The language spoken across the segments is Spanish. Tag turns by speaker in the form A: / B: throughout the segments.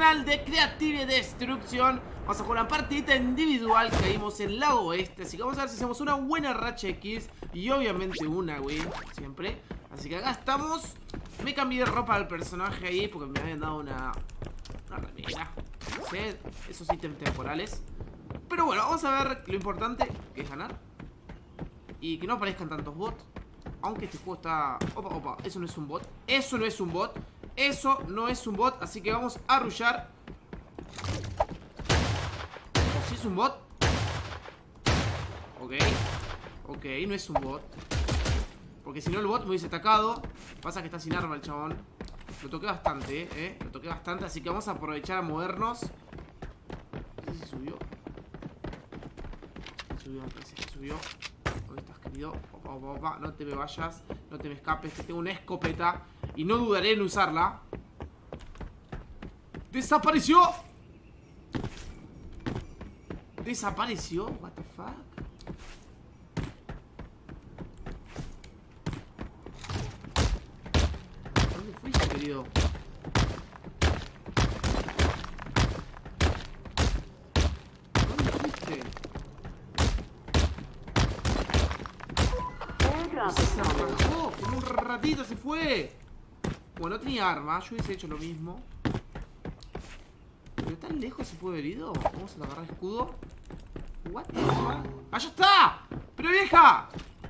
A: canal de Creative Destruction. Vamos a jugar una partidita individual. Caímos en el lago oeste, así que vamos a ver si hacemos una buena racha X. Y obviamente una win, siempre. Así que acá estamos. Me cambié de ropa al personaje ahí porque me habían dado una remera. No sé, esos ítems temporales. Pero bueno, vamos a ver lo importante, que es ganar. Y que no aparezcan tantos bots. Aunque este juego está... Opa, opa, eso no es un bot. Eso no es un bot. Eso no es un bot. Así que vamos a rushear. ¿O si es un bot? Ok. Ok, no es un bot. Porque si no el bot me hubiese atacado. Pasa que está sin arma el chabón. Lo toqué bastante, Lo toqué bastante. Así que vamos a aprovechar a movernos. No sé si subió. Subió, me parece que subió. ¿Dónde estás, querido? Opa, opa, opa. No te me vayas. No te me escapes. Que tengo una escopeta. Y no dudaré en usarla. ¡Desapareció! ¿Desapareció? What the fuck? ¿Dónde fuiste, querido? ¿Dónde fuiste? Se rajó. En un ratito se fue. Bueno, no tenía arma. Yo hubiese hecho lo mismo. ¿Pero tan lejos se puede haber ido? Vamos a agarrar escudo. What the fuck? ¡Allá está! ¡Pero vieja!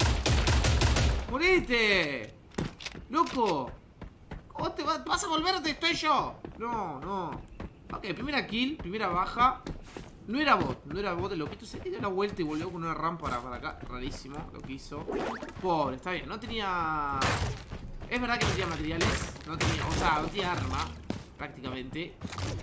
A: ¡Morite! ¡Loco! ¿Cómo te vas a volver donde estoy yo? No, no. Ok, primera kill, primera baja. No era bot el loquito. Se dio la vuelta y volvió con una rampa para acá. Rarísimo lo que hizo. Pobre, está bien. No tenía... Es verdad que no tenía materiales. No tenía, o sea, no tenía arma. Prácticamente.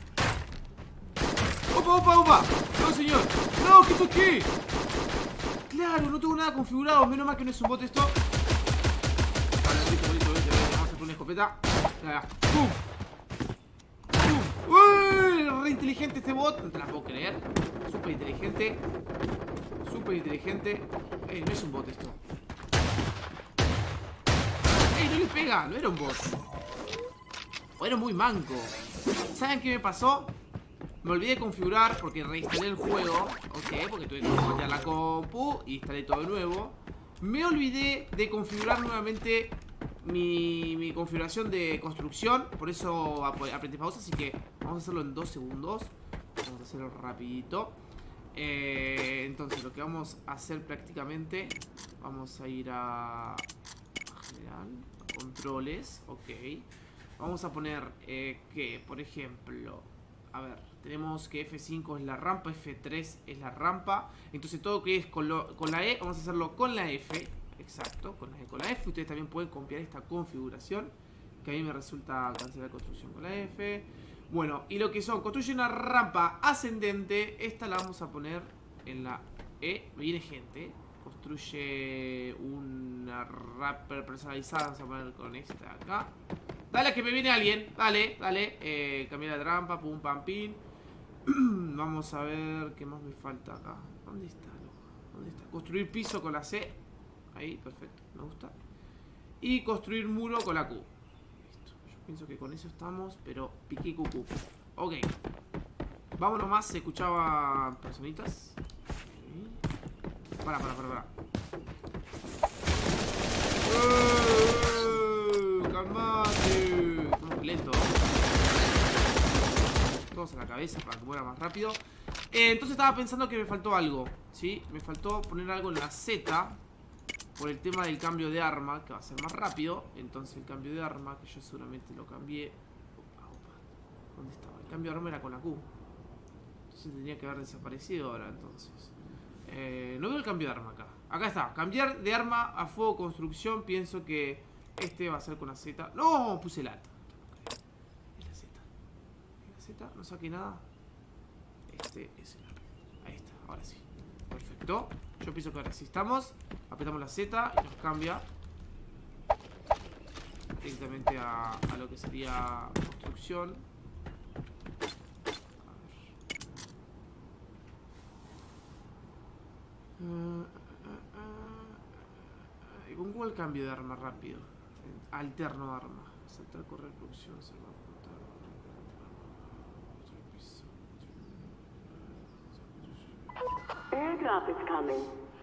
A: ¡Opa, opa, opa! ¡No, señor! ¡No, qué toqué! Claro, no tengo nada configurado. Menos mal que no es un bot esto. Vale, listo. Vamos a hacer una escopeta. ¡Pum! ¡Pum! ¡Uy! Re inteligente este bot. No te la puedo creer. Súper inteligente. Súper inteligente. No es un bot esto. No le pega. No era un bot. O era muy manco. ¿Saben qué me pasó? Me olvidé de configurar porque reinstalé el juego. Ok, porque tuve que cambiar la compu y instalé todo de nuevo. Me olvidé de configurar nuevamente mi configuración de construcción. Por eso apreté pausa. Así que vamos a hacerlo en 2 segundos. Vamos a hacerlo rapidito. Entonces lo que vamos a hacer prácticamente, vamos a ir a general, controles. Ok. Vamos a poner que, por ejemplo, a ver, tenemos que F5 es la rampa, F3 es la rampa. Entonces todo que es con la E, vamos a hacerlo con la F. Exacto, con la E, con la F. Ustedes también pueden copiar esta configuración, que a mí me resulta cancelar construcción con la F. Bueno, y lo que son, construye una rampa ascendente. Esta la vamos a poner en la E. Viene gente. Construye una rampa personalizada. Vamos a poner con esta acá. Dale, que me viene alguien. Dale, dale. Cambiar la trampa, pum, pam, pin. Vamos a ver qué más me falta acá. ¿Dónde está? ¿Dónde está? Construir piso con la C. Ahí, perfecto, me gusta. Y construir muro con la Q. Listo. Yo pienso que con eso estamos, pero piqué cucú. Ok. Vámonos más, se escuchaban personitas. Okay. Para. Calmate. Estamos lento. Todos a la cabeza para que muera más rápido. Entonces estaba pensando que me faltó algo, ¿sí? Me faltó poner algo en la Z. Por el tema del cambio de arma, que va a ser más rápido. Entonces el cambio de arma, que yo seguramente lo cambié. Opa. ¿Dónde estaba? El cambio de arma era con la Q. Entonces tendría que haber desaparecido ahora, entonces. No veo el cambio de arma acá. Acá está, cambiar de arma a fuego construcción. Pienso que este va a ser con la Z. ¡No! Puse el alta. Es la Z. Es la Z, no saqué nada. Este es el alta. Ahí está, ahora sí. Perfecto. Yo pienso que ahora sí estamos. Apretamos la Z y nos cambia directamente a lo que sería construcción. ¿Con cuál cambio de arma rápido? Alterno arma. Saltar, correr, producción, salvar, apuntar.
B: Airdrop is coming.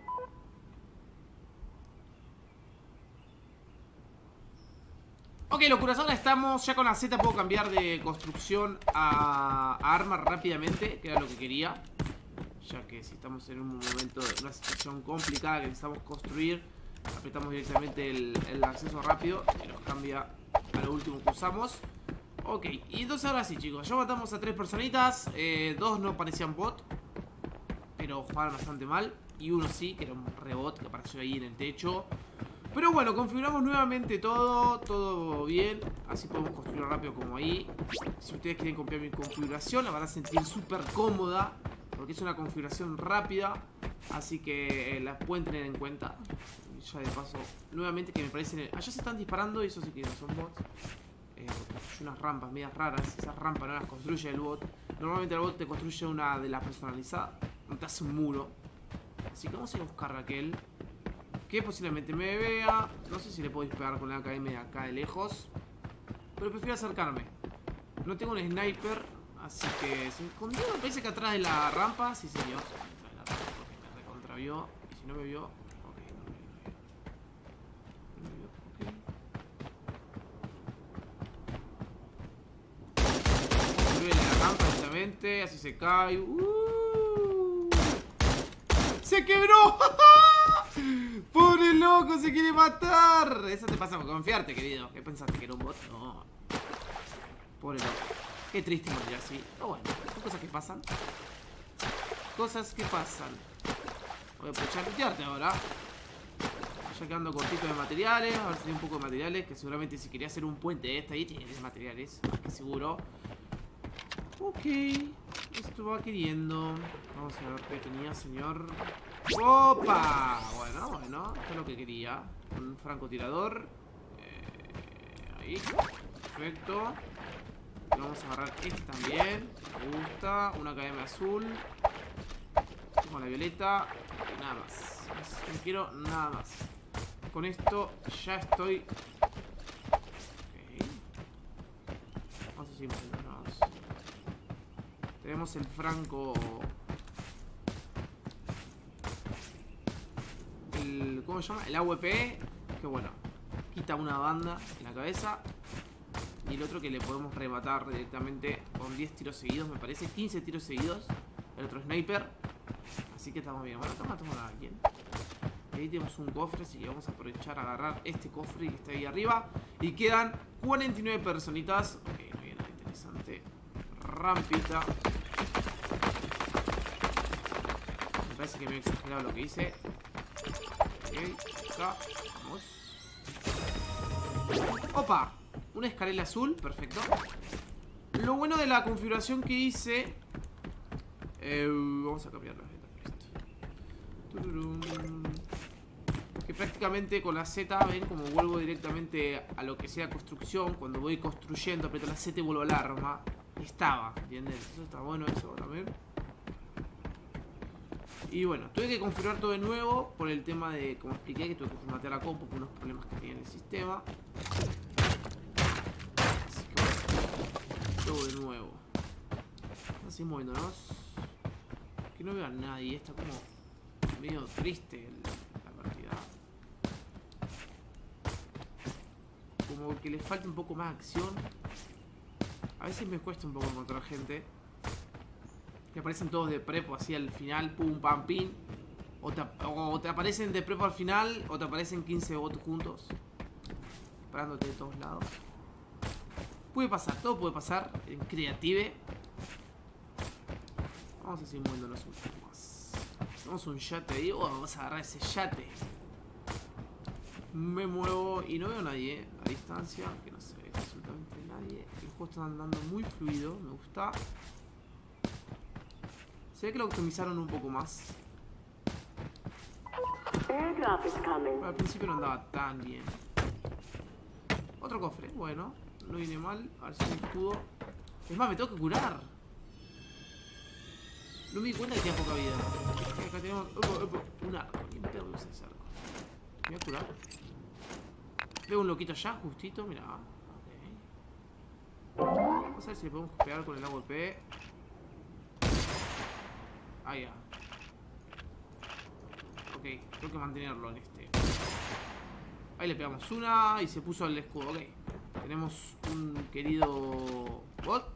A: Ok, locuras, ahora estamos ya con la Z. Puedo cambiar de construcción a arma rápidamente, que era lo que quería. Ya que si estamos en un momento, en una situación complicada que necesitamos construir, apretamos directamente el acceso rápido y nos cambia a lo último que usamos. Ok, y entonces ahora sí, chicos, ya matamos a 3 personitas. 2 no parecían bot, pero jugaron bastante mal. Y uno sí, que era un rebot que apareció ahí en el techo. Pero bueno, configuramos nuevamente todo bien. Así podemos construirlo rápido como ahí. Si ustedes quieren copiar mi configuración, la van a sentir súper cómoda, porque es una configuración rápida. Así que la pueden tener en cuenta. Ya de paso, nuevamente que me parecen... Allá se están disparando y eso sí que no son bots. Construye unas rampas medias raras. Esas rampas no las construye el bot. Normalmente el bot te construye una de las personalizadas. No te hace un muro. Así que vamos a ir a buscar a Raquel, que posiblemente me vea. No sé si le puedo disparar con la AKM de acá de lejos, pero prefiero acercarme. No tengo un sniper, así que se escondió, me parece que atrás de la rampa. Sí, señor. Atrás de la rampa, porque me recontravió. Y si no me vio... Ok, no me vio. Ok. Sube la rampa directamente, así se cae. ¡Se quebró! ¡Pobre loco! ¡Se quiere matar! Eso te pasa por confiarte, querido. ¿Qué pensaste? ¿Que era un bot? No. Pobre loco. Qué triste morir así. Pero bueno, son cosas que pasan. Cosas que pasan. Voy a aprovechar de tutearte ahora. Ya quedando cortito de materiales. A ver si hay un poco de materiales. Que seguramente si quería hacer un puente este ahí, tiene materiales. Más que seguro. Ok. Esto va queriendo. Vamos a ver qué tenía, señor. ¡Opa! Bueno, esto es lo que quería. Un francotirador. Ahí. Perfecto. Y vamos a agarrar este también. Me gusta. Una academia azul. Con la violeta. Y nada más. No quiero nada más. Con esto ya estoy. Ok. Vamos a seguir moviéndonos. Tenemos el franco. ¿Cómo se llama? El AWP. Que bueno, quita una banda en la cabeza. Y el otro que le podemos rematar directamente con 10 tiros seguidos, me parece. 15 tiros seguidos. El otro sniper. Así que estamos bien. Bueno, acá matamos a alguien. Y ahí tenemos un cofre, así que vamos a aprovechar a agarrar este cofre que está ahí arriba. Y quedan 49 personitas. Ok, no viene nada interesante. Rampita. Me parece que me he exagerado lo que hice. Ok, acá, vamos. ¡Opa! Una escalera azul, perfecto. Lo bueno de la configuración que hice... vamos a cambiar la Z por esto. Que prácticamente con la Z, ven como vuelvo directamente a lo que sea construcción. Cuando voy construyendo, aprieto la Z y vuelvo al arma. Estaba, ¿entienden? Eso está bueno, eso también. Y bueno, tuve que configurar todo de nuevo por el tema de, como expliqué, que tuve que formatear la compu por unos problemas que tenía en el sistema. Así que bueno, todo de nuevo. Así moviéndonos. Que no veo a nadie, está como medio triste la partida. Como que le falta un poco más de acción. A veces me cuesta un poco encontrar gente. Que aparecen todos de prepo así al final, pum, pam, pin. O te aparecen de prepo al final, o te aparecen 15 bots juntos, esperándote de todos lados. Puede pasar, todo puede pasar en Creative. Vamos a seguir moviéndonos un poco más. Tenemos un yate ahí, vamos a agarrar ese yate. Me muevo y no veo a nadie a distancia, que no se ve absolutamente nadie. El juego está andando muy fluido, me gusta. Se ve que lo optimizaron un poco más. Pero al principio no andaba tan bien. Otro cofre, bueno, no viene mal. A ver si hay escudo. Es más, me tengo que curar. No me di cuenta que tenía poca vida. Acá tenemos un arco. Ni pedo me usa ese arco. Me voy a curar. Veo un loquito allá, justito, mirá. Ok. Vamos a ver si le podemos pegar con el AWP. Ahí ya. Ok, tengo que mantenerlo en este. Ahí le pegamos una y se puso el escudo. Ok. Tenemos un querido bot.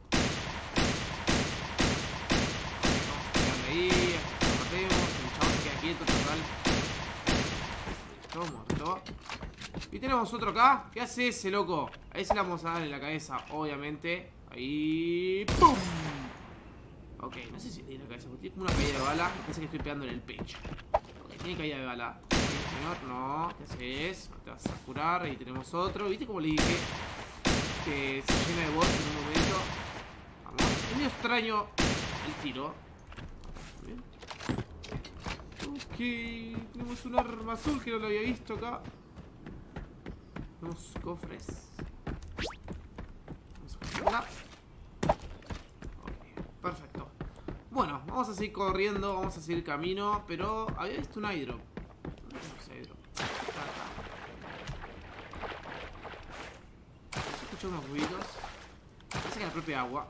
A: Vamos a pegarle ahí. Hasta que lo matemos. El chabón se queda quieto, total. Listo, muerto. Y tenemos otro acá. ¿Qué hace ese loco? Ahí se le vamos a dar en la cabeza, obviamente. Ahí. ¡Pum! Ok, no sé si tiene la cabeza, porque tiene como una caída de bala. Me parece que estoy pegando en el pecho. Ok, tiene caída de bala. Sí, señor, no. ¿Qué haces? No te vas a curar. Ahí tenemos otro. ¿Viste cómo le dije? Que se llena de bots en un momento. Vamos. Es medio extraño el tiro. Bien. Ok, tenemos un arma azul que no lo había visto acá. Tenemos cofres. Vamos a cogerla. Ok, perfecto. Bueno, vamos a seguir corriendo, vamos a seguir camino. Pero había visto un airdrop. ¿Dónde tenemos airdrop? Acá. Escucho unos ruidos. Parece que es la propia agua.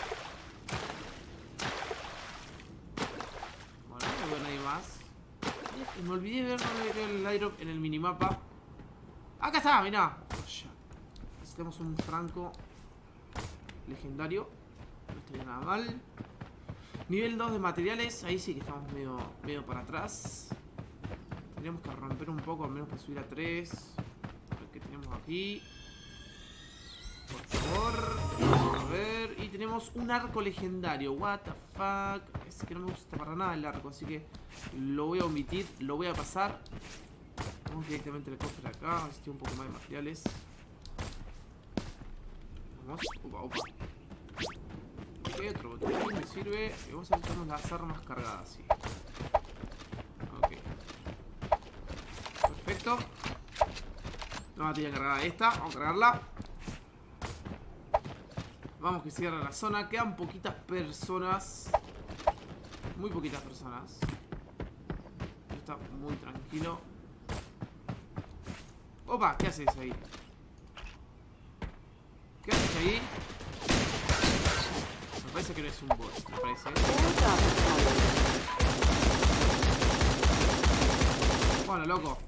A: Bueno, no veo a nadie más. Me olvidé de ver dónde quedó el airdrop en el minimapa. Acá está, mirá. Necesitamos un franco legendario. No estaría nada mal. Nivel 2 de materiales. Ahí sí que estamos medio para atrás. Tendríamos que romper un poco, al menos para subir a 3. A ver qué tenemos aquí. Por favor. Vamos a ver. Y tenemos un arco legendario. What the fuck. Es que no me gusta para nada el arco, así que lo voy a omitir. Lo voy a pasar. Vamos directamente al cofre acá. A ver si tiene un poco más de materiales. Vamos. Opa, opa. Ok, otro botín me sirve. Y vamos a usar las armas cargadas, sí. Ok. Perfecto. No, tiene cargada esta. Vamos a cargarla. Vamos que cierra la zona. Quedan poquitas personas. Muy poquitas personas. Está muy tranquilo. Opa, ¿qué haces ahí? ¿Qué haces ahí? Me parece que no es un bot, me parece. Bueno, loco.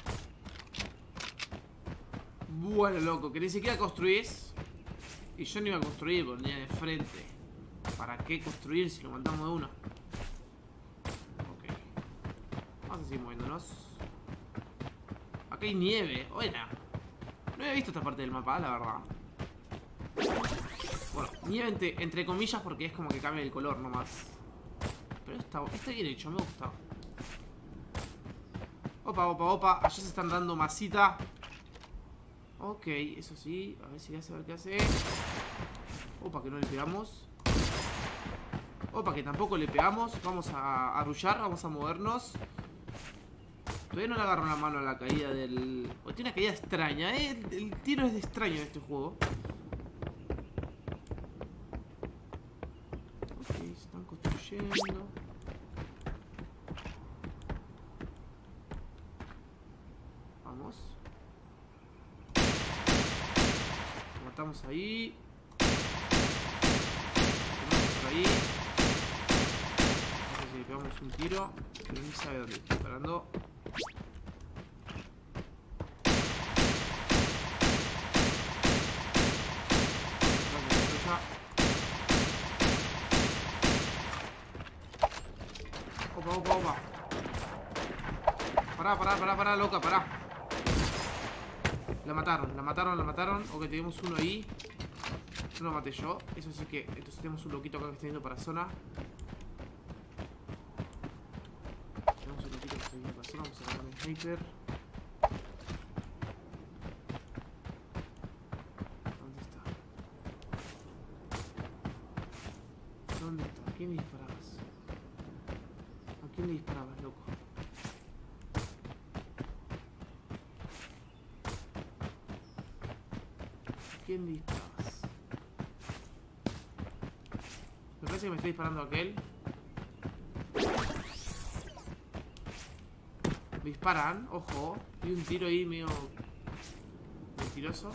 A: Bueno, loco, que ni siquiera construís. Y yo no iba a construir, porque venía de frente. ¿Para qué construir si lo matamos de uno? Ok. Vamos a seguir moviéndonos. Acá hay nieve. Buena. No había visto esta parte del mapa, la verdad. Bueno, nieve entre comillas porque es como que cambia el color nomás. Pero está bien hecho, me gusta. Opa, opa, opa. Allá se están dando masita. Ok, eso sí. A ver si hace, a ver qué hace. Opa, que no le pegamos. Opa, que tampoco le pegamos. Vamos a arrullar, vamos a movernos. Todavía no le agarro la mano a la caída del... Oh, tiene una caída extraña, ¿eh? El tiro es de extraño en este juego. Ok, se están construyendo. Vamos. Lo matamos ahí. Lo matamos por ahí. No sé si le pegamos un tiro. Pero ni sabe dónde estoy disparando. Opa, opa, opa. Pará, loca, pará. La mataron. Ok, tenemos uno ahí. No lo maté yo. Eso sí que... Entonces tenemos un loquito acá que está yendo para zona. Tenemos un loquito que está yendo para zona. Vamos a agarrar el sniper. ¿Dónde está? ¿Dónde está? ¿A quién le disparabas? ¿A quién le disparabas, loco? ¿A quién le disparabas? Me parece que me está disparando aquel. Me disparan, ojo. Hay un tiro ahí medio mentiroso.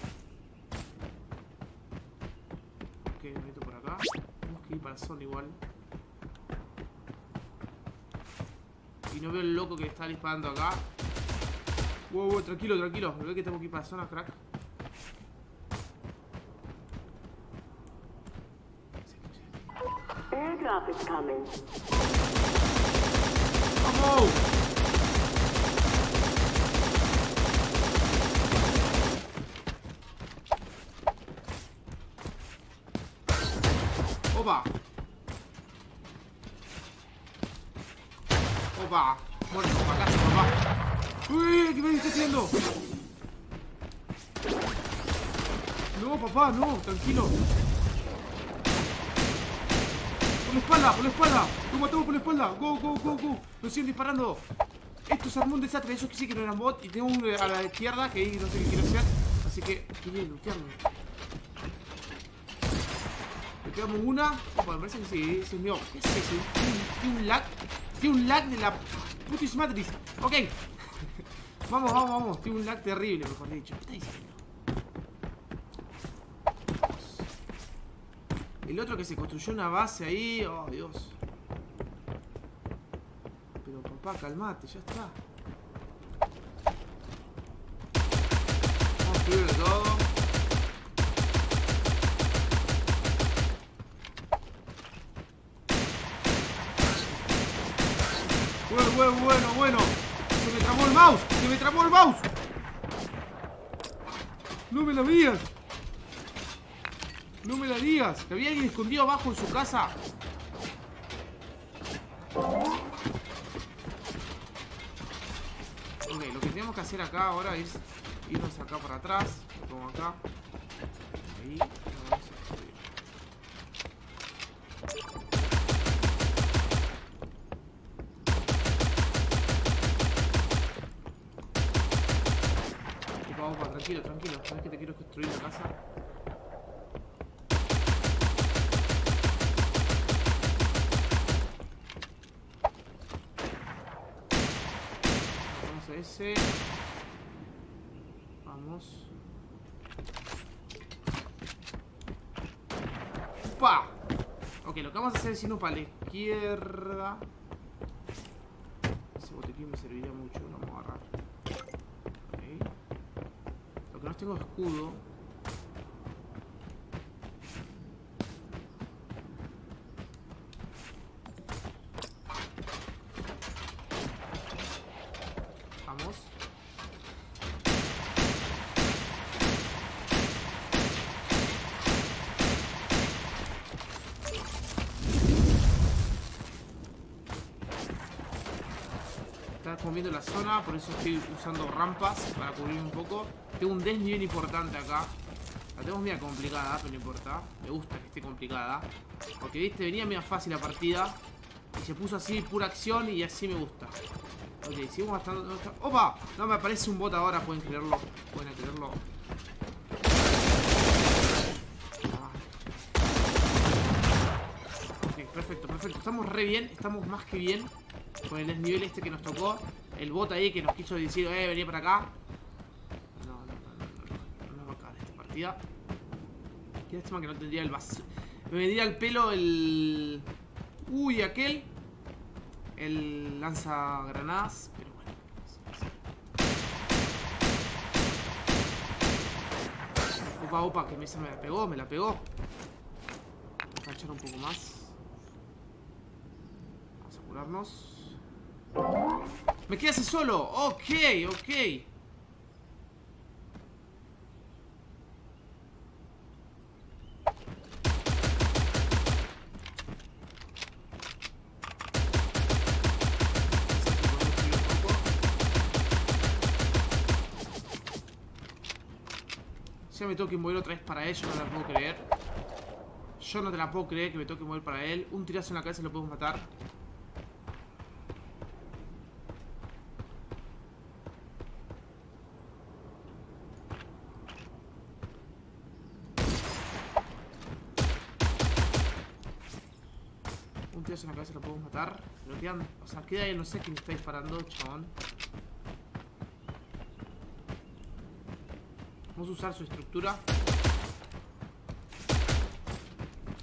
A: Ok, me meto por acá. Tenemos que ir para zona igual. Y no veo el loco que está disparando acá. Wow, tranquilo, tranquilo. Me veo que tengo que ir para la zona, crack.
B: Airdrop is coming.
A: ¡Vamos! ¡Opa! ¡Opa! Muerto, para casa, papá. ¡Uy! ¿Qué me está haciendo? No, papá, no, tranquilo. Por la espalda, por la espalda. Lo matamos por la espalda. Go, go, go, go. Nos siguen disparando. Esto se armó un desastre. Eso que sí que no eran bot. Y tengo uno a la izquierda que ahí no sé qué quiero hacer. Así que quiere lutearme. Le pegamos una. Opa, me parece que sí. Ese es mío. ¿Qué es eso? Tiene un lag. Tiene un lag de la putísima matriz. Ok. Vamos, vamos, vamos. Tiene un lag terrible, mejor dicho. ¿Qué está diciendo? El otro que se construyó una base ahí. Oh, Dios. Pero papá, calmate, ya está. Vamos a subirle todo. Bueno. Se me trabó el mouse. Se me trabó el mouse. No me la digas. No me la digas. Que había alguien escondido abajo en su casa. Ok, lo que tenemos que hacer acá ahora es irnos acá para atrás. Como acá. Ahí. Vamos a subir. Opa, tranquilo, tranquilo. ¿Sabes que te quiero construir la casa? Vamos a ese. Vamos. ¡Pa! Ok, lo que vamos a hacer es irnos para la izquierda. Ese botequín me serviría mucho, lo vamos a agarrar. Ok. Lo que no tengo escudo. Vamos. Está comiendo la zona, por eso estoy usando rampas para cubrir un poco. Tengo un desnivel importante acá. La tengo media complicada, pero no importa. Me gusta que esté complicada. Porque viste, venía media fácil la partida. Y se puso así, pura acción, y así me gusta. Ok, seguimos gastando. ¡Opa! No me aparece un bot ahora, pueden creerlo. Pueden creerlo. Ok, perfecto, perfecto. Estamos re bien, estamos más que bien. Con el desnivel este que nos tocó. El bot ahí que nos quiso decir, venía para acá. No va a acabar esta partida. Qué lástima que no tendría el vaso. Me vendría al pelo el... Uy, aquel. El lanzagranadas. Pero bueno. Opa, opa, que se me la pegó, me la pegó. Vamos a echar un poco más. Vamos a curarnos. Me quedé así solo. Ok, ok. Ya me tengo que mover otra vez para él. Yo no la puedo creer. Yo no te la puedo creer que me tengo que mover para él. Un tirazo en la cabeza y lo podemos matar. Un tirazo en la cabeza lo podemos matar. Pero quedan... O sea, queda ahí, no sé quién está disparando, chabón. Vamos a usar su estructura.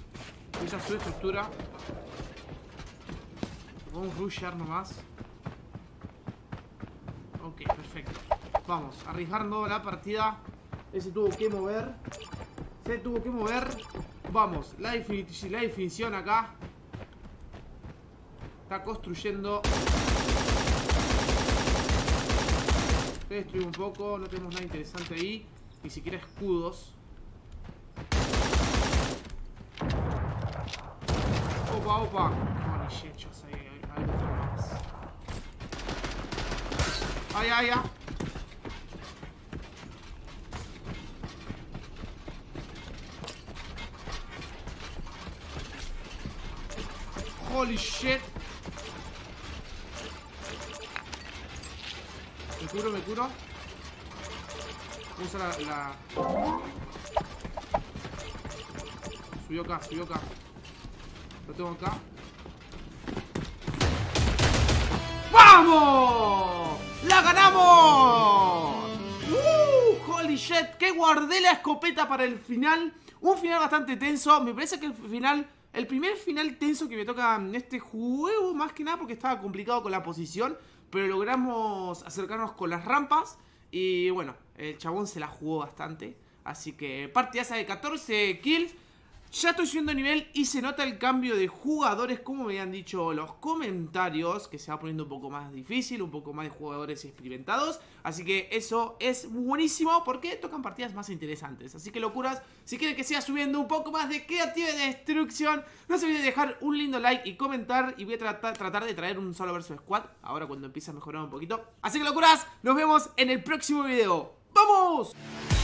A: Voy a usar su estructura. Vamos a rushear nomás. Ok, perfecto. Vamos, arriesgando la partida. Ese tuvo que mover. Se tuvo que mover. Vamos, la definición acá. Está construyendo. Se destruye un poco. No tenemos nada interesante ahí. Ni siquiera escudos. Opa, opa. Holy shit, yo sé. Hay otro más. Ay, ay, ay. Holy shit. Me curo, me curo. Voy a usar la... Subió acá, subió acá. Lo tengo acá. ¡Vamos! ¡La ganamos! Holy shit. Que guardé la escopeta para el final. Un final bastante tenso. Me parece que el primer final tenso que me toca en este juego, más que nada porque estaba complicado con la posición, pero logramos acercarnos con las rampas. Y bueno, el chabón se la jugó bastante. Así que partidaza de 14 kills. Ya estoy subiendo nivel y se nota el cambio de jugadores, como me habían dicho los comentarios, que se va poniendo un poco más difícil, un poco más de jugadores experimentados. Así que eso es buenísimo porque tocan partidas más interesantes. Así que locuras, si quieren que siga subiendo un poco más de Creative Destruction, no se olviden de dejar un lindo like y comentar. Y voy a tratar de traer un solo versus squad, ahora cuando empiece a mejorar un poquito. Así que locuras, nos vemos en el próximo video. ¡Vamos!